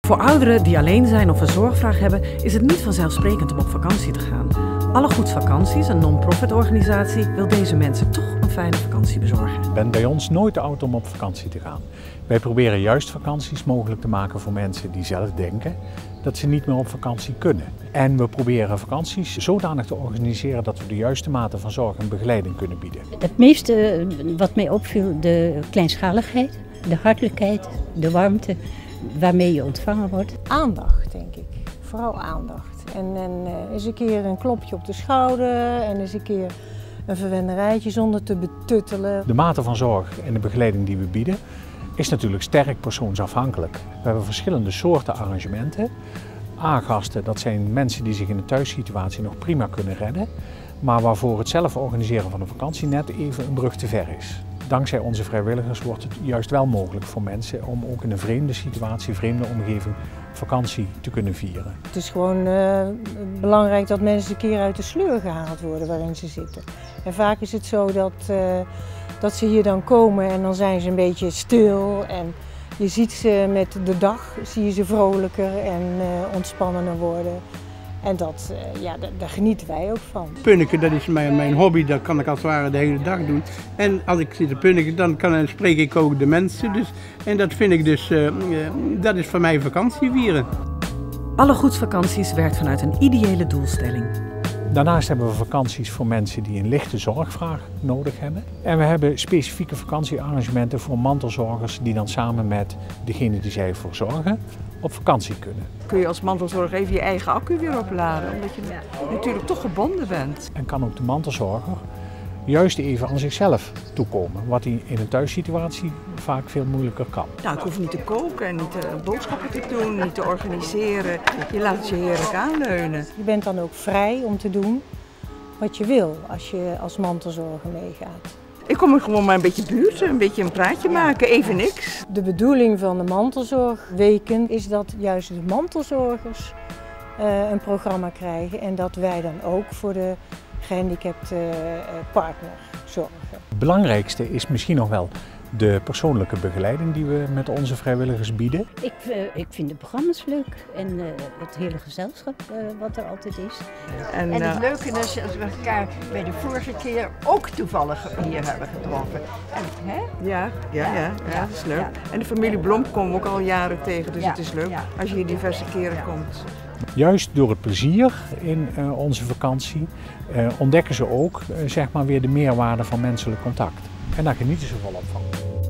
Voor ouderen die alleen zijn of een zorgvraag hebben, is het niet vanzelfsprekend om op vakantie te gaan. Alle Goeds Vakanties, een non-profit organisatie, wil deze mensen toch een fijne vakantie bezorgen. Ik ben bij ons nooit te oud om op vakantie te gaan. Wij proberen juist vakanties mogelijk te maken voor mensen die zelf denken dat ze niet meer op vakantie kunnen. En we proberen vakanties zodanig te organiseren dat we de juiste mate van zorg en begeleiding kunnen bieden. Het meeste wat mij opviel, de kleinschaligheid, de hartelijkheid, de warmte waarmee je ontvangen wordt. Aandacht, denk ik. Vooral aandacht. En eens een keer een klopje op de schouder en eens een keer een verwennerijtje zonder te betuttelen. De mate van zorg en de begeleiding die we bieden is natuurlijk sterk persoonsafhankelijk. We hebben verschillende soorten arrangementen. A-gasten, dat zijn mensen die zich in een thuissituatie nog prima kunnen redden, maar waarvoor het zelf organiseren van een vakantie net even een brug te ver is. Dankzij onze vrijwilligers wordt het juist wel mogelijk voor mensen om ook in een vreemde situatie, vreemde omgeving, vakantie te kunnen vieren. Het is gewoon belangrijk dat mensen een keer uit de sleur gehaald worden waarin ze zitten. En vaak is het zo dat ze hier dan komen en dan zijn ze een beetje stil. En je ziet ze met de dag, zie je ze vrolijker en ontspannender worden. En daar genieten wij ook van. Punniken, dat is mijn hobby, dat kan ik als het ware de hele dag doen. En als ik zit te punniken, dan spreek ik ook de mensen. En dat vind ik dus, dat is voor mij vakantie vieren. Alle Goeds Vakanties werkt vanuit een ideële doelstelling. Daarnaast hebben we vakanties voor mensen die een lichte zorgvraag nodig hebben. En we hebben specifieke vakantiearrangementen voor mantelzorgers die dan samen met degene die zij voor zorgen op vakantie kunnen. Kun je als mantelzorger even je eigen accu weer opladen, omdat je natuurlijk toch gebonden bent. En kan ook de mantelzorger juist even aan zichzelf toekomen, wat hij in een thuissituatie vaak veel moeilijker kan. Nou, ik hoef niet te koken en niet boodschappen te doen, niet te organiseren. Je laat het je heerlijk aanleunen. Je bent dan ook vrij om te doen wat je wil als je als mantelzorger meegaat. Ik kom er gewoon maar een beetje buurten, een beetje een praatje maken, even niks. De bedoeling van de mantelzorgweken is dat juist de mantelzorgers een programma krijgen en dat wij dan ook voor de gehandicapte partner zorgen. Het belangrijkste is misschien nog wel de persoonlijke begeleiding die we met onze vrijwilligers bieden. Ik vind de programma's leuk en het hele gezelschap wat er altijd is. En het leuke is dat we elkaar bij de vorige keer ook toevallig hier hebben getroffen. En, hè? Ja, dat is leuk. Ja. En de familie Blom komen we ook al jaren tegen, dus het is leuk als je hier diverse keren komt. Juist door het plezier in onze vakantie ontdekken ze ook zeg maar weer de meerwaarde van menselijk contact. En daar genieten ze volop van.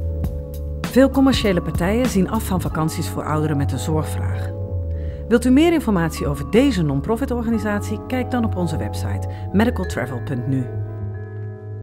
Veel commerciële partijen zien af van vakanties voor ouderen met een zorgvraag. Wilt u meer informatie over deze non-profit organisatie? Kijk dan op onze website medicaltravel.nu.